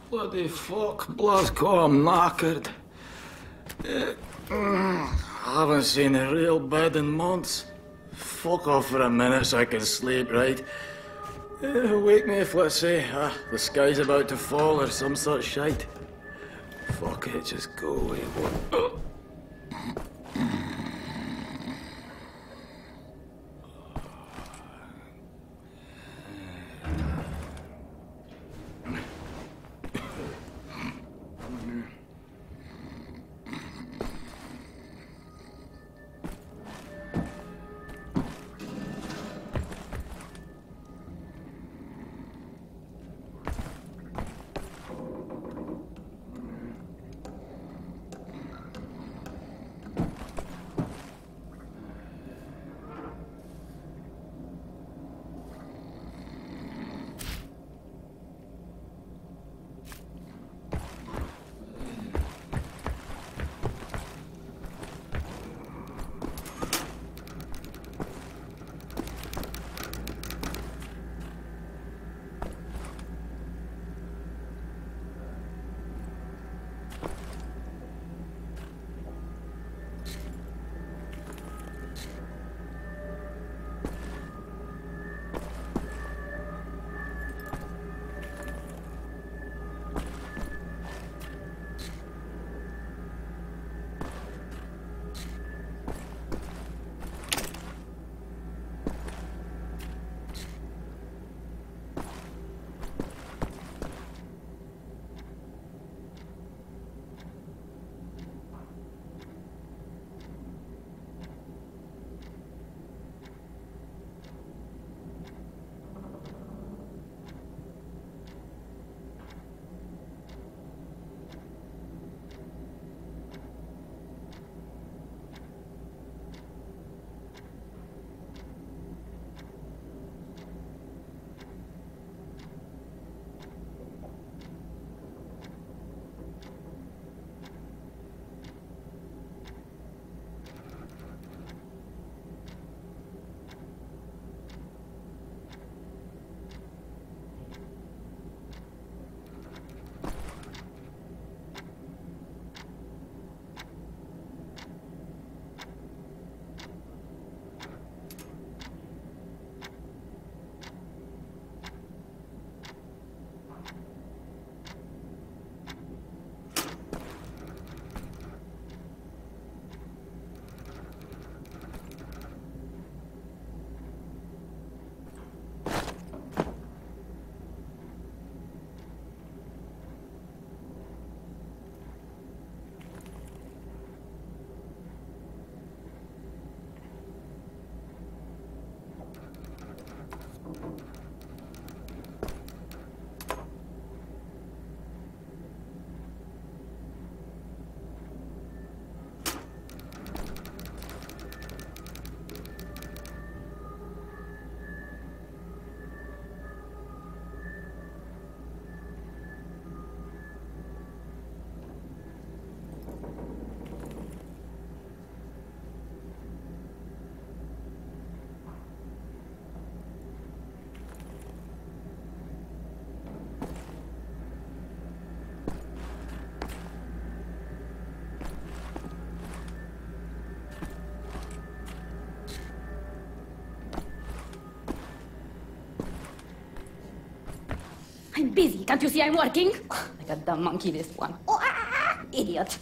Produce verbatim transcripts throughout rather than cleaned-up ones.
Bloody fuck, Blasco, I'm knackered. Uh, mm, I haven't seen a real bed in months. Fuck off for a minute so I can sleep, right? Uh, wake me if, let's say, uh, the sky's about to fall or some sort of shite. Fuck it, just go away. Oh. I'm busy. Can't you see I'm working? Like a dumb monkey, this one. Oh, ah, idiot.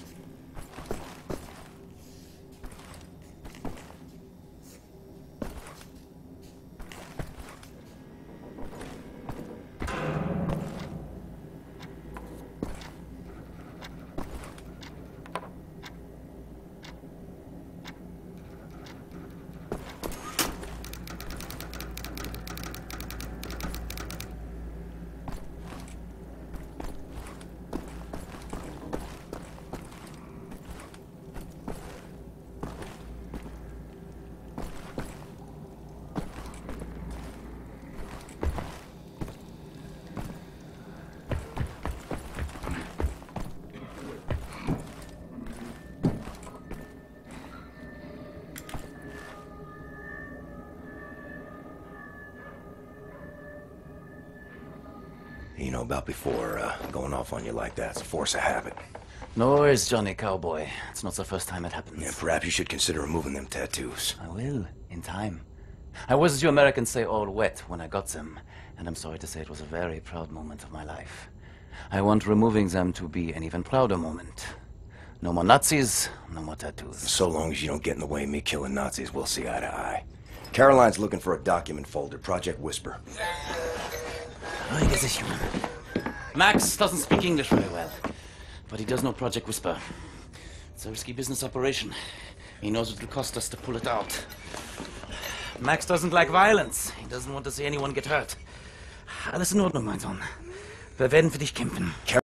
know about before uh, going off on you like that. It's a force of habit. No worries, Johnny Cowboy. It's not the first time it happens. Yeah, perhaps you should consider removing them tattoos. I will, in time. I was, as you Americans say, all wet when I got them, and I'm sorry to say it was a very proud moment of my life. I want removing them to be an even prouder moment. No more Nazis, no more tattoos. So long as you don't get in the way of me killing Nazis, we'll see eye to eye. Caroline's looking for a document folder, Project Whisper. I guess it's human. Max doesn't speak English very well, but he does know Project Whisper. It's a risky business operation. He knows it will cost us to pull it out. Max doesn't like violence. He doesn't want to see anyone get hurt. Alles in Ordnung, mein Sohn. Wir werden für dich kämpfen.